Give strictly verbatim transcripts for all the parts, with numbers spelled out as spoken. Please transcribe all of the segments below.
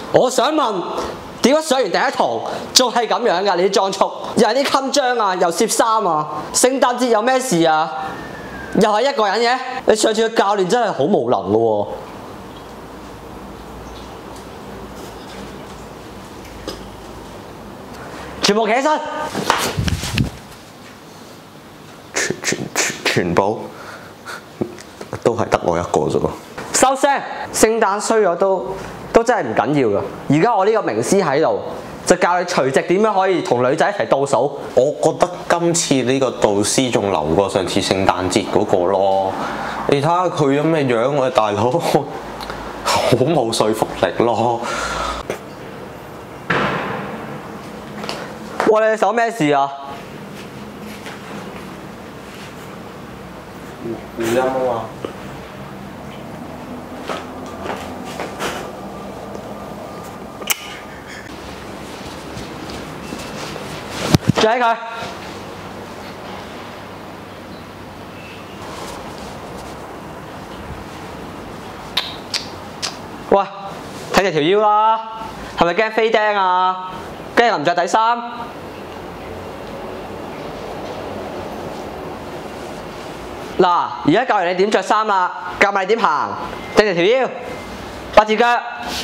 我想問，點解上完第一堂仲係咁樣㗎？你啲裝束又係啲襟章啊，又攝衫啊！聖誕節有咩事啊？又係一個人嘅？你上次嘅教練真係好無能㗎喎！全部企起身， 全全全全部都係得我一個啫喎！ 收聲！聖誕衰咗都都真係唔緊要㗎。而家我呢個名師喺度，就教你隨直點樣可以同女仔一齊倒數。 我覺得今次呢個導師仲流過上次聖誕節嗰個咯。你睇下佢咁嘅樣，我大佬好冇說服力咯。 哇！你隻手咩事啊？ 語音啊嘛。 住喺佢。喂，睇住條腰啦，係咪驚飛釘啊？驚唔着底衫？嗱，而家教完你點着衫啦，教埋你點行，定住條腰，八字腳。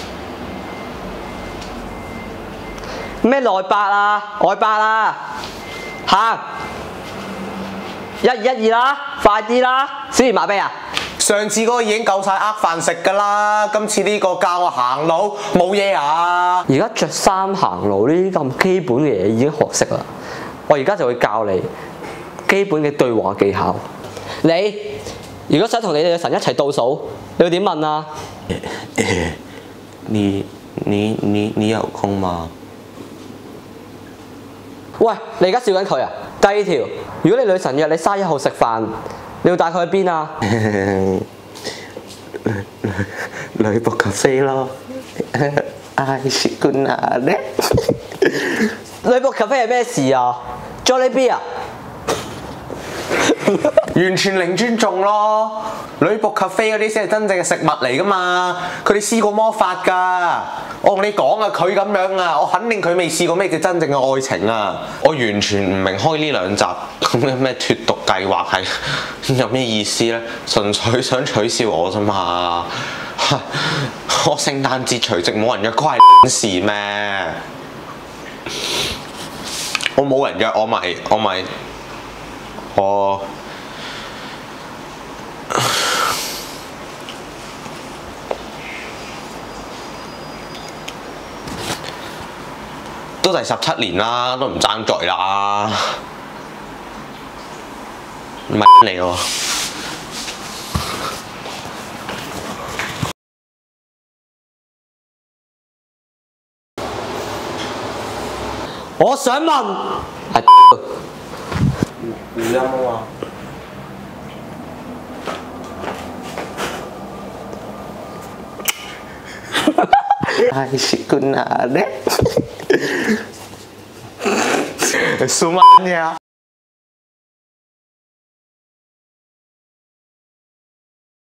咩內八啊，外八啊，行，一二一二啦，快啲啦，小兒麻痹啊！ 上次嗰個已經夠晒呃飯食㗎啦，今次呢個教我行路冇嘢啊！ 而家着衫行路呢啲咁基本嘅嘢已經學識啦，我而家就會教你基本嘅對話技巧。你如果想同你哋嘅神一齊倒數，你會點問啊？ 你你你你有空嗎？ 喂，你而家笑緊佢啊？第二條，如果你女神約你卅一號食飯，你要帶佢去邊啊？ 女僕咖啡咯。唉，雪官啊咧！ 女僕咖啡係咩事啊 ？Jollibee 啊？ 完全零尊重咯！女僕咖啡嗰啲先係真正嘅食物嚟㗎嘛，佢哋試過魔法㗎。我同你講啊，佢咁樣啊，我肯定佢未試過咩叫真正嘅愛情啊！我完全唔明開呢兩集咁嘅咩脫毒計劃係有咩意思咧？純粹想取笑我啫嘛！我聖誕節除夕冇人約關事咩？我冇人約我咪我咪我。都第十七年啦，都唔爭在啦，唔係嚟喎。 我想問，係語音啊嘛。唉，雪官啊咧！Sumanya